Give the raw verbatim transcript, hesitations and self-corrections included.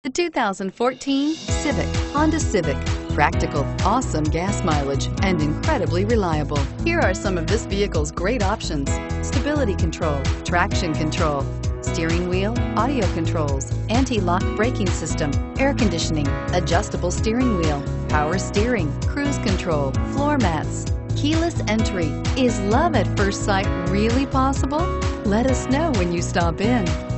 The two thousand fourteen Civic, Honda Civic. Practical, awesome gas mileage, and incredibly reliable. Here are some of this vehicle's great options: stability control, traction control, steering wheel audio controls, anti-lock braking system, air conditioning, adjustable steering wheel, power steering, cruise control, floor mats, keyless entry. Is love at first sight really possible? Let us know when you stop in.